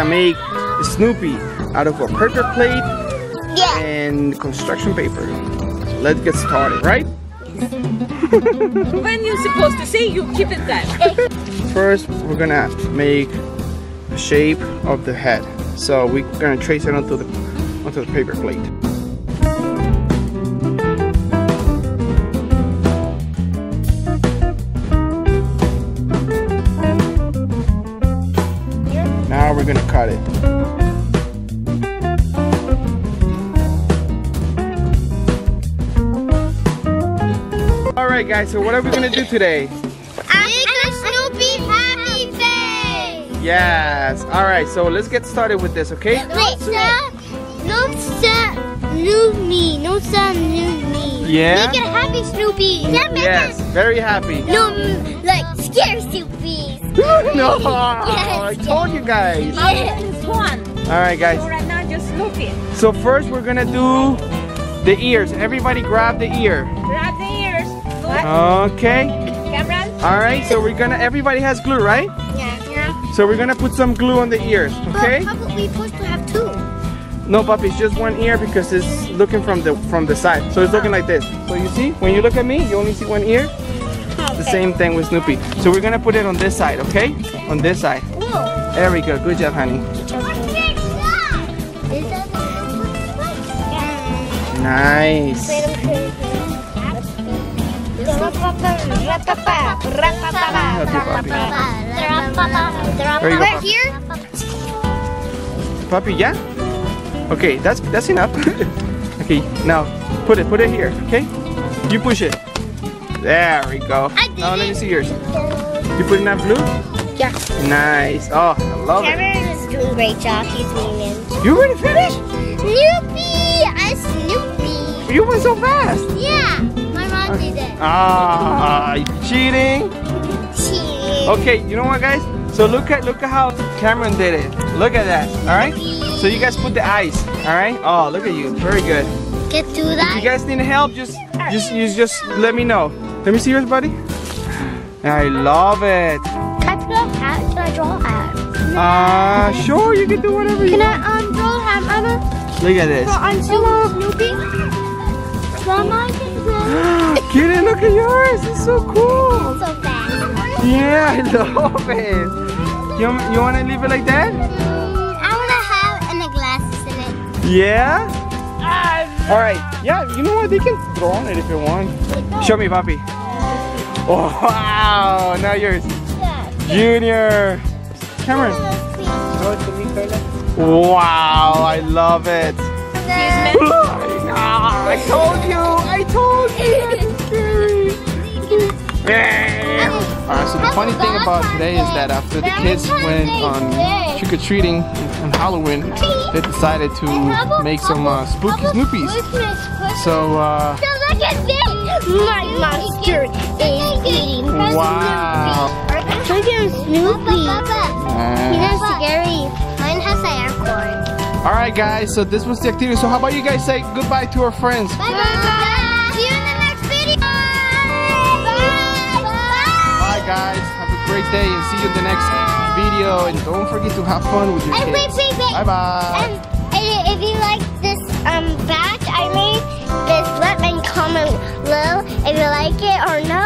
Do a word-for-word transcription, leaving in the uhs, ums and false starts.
make Snoopy out of a paper plate Yeah. and construction paper. Let's get started, right? When you're supposed to say, you keep it that. First, we're gonna make a shape of the head. So we're gonna trace it onto the onto the paper plate. Now we're gonna cut it. Alright guys, so what are we gonna do today? Make a Snoopy happy face. Yes, alright, so let's get started with this, okay? Wait, sir. No, sir. New me. No, sir. New me. Yeah? Make it happy Snoopy. Yeah, make Yes, very happy. it. No, mm, like scare Snoopy. No, Yes, I told you guys. Yes. This one. Alright So guys, right now, just Snoopy. so first we're gonna do the ears. Everybody grab the ear. Grab the ears. What? Okay. Cameron? Alright, so we're gonna, everybody has glue, right? Yeah. Yeah. So we're gonna put some glue on the ears, okay? How about we supposed to have two? No, puppy, it's just one ear because it's looking from the from the side. So it's looking like this. So you see, when you look at me, you only see one ear. The same thing with Snoopy. So we're gonna put it on this side, okay? On this side. No. There we go. Good job, honey. Nice. There you go, Right puppy. here? Puppy, yeah? Okay, that's that's enough. Okay, now put it, put it here, okay? You push it. There we go. I did Now let me it. see yours. You put enough glue? Yeah. Nice. Oh, I love it. Cameron is doing a great job. He's winning. You already finished? Snoopy! I Snoopy. You went so fast. Yeah. My mom did it. Ah, cheating. Cheating. Okay, you know what, guys? So look at look at how Cameron did it. Look at that. All right. So you guys put the eyes. All right. Oh, look at you. Very good. Get to If that. you guys need help, just just you just let me know. Let me see yours, buddy. I love it. Can I draw a hat? Can I draw a hat? Ah, uh, sure. You can do whatever you Can want. I um draw a hat, Mama? Look at this. Draw on Snoopy? Mama, I can draw. Kitty, look at yours. It's so cool. So fast. Yeah, I love it. You, you want to leave it like that? Mm, I want to have and the glasses in it. Yeah? All right. Yeah, you know what? They can throw on it if you want. Show me, Papi. Oh, wow. Now yours. Junior. Cameron. Throw it to me, Carla. Wow, I love it. Ah, I told you. I told you. Alright, so the funny thing about today is that after the kids went on trick-or-treating on Halloween, they decided to make some uh, spooky Snoopies. So, uh... So look at this! My monster is eating wow! Look at Snoopy. Nice. He has scary. Mine has an airport. Alright guys, so this was the activity. So how about you guys say goodbye to our friends? Bye bye! See you in the next video! Bye guys, have a great day and see you in the next video. And don't forget to have fun with your And wait, kids. wait, wait. Bye bye! And, and if you like this um badge I made, just let me comment below if you like it or not.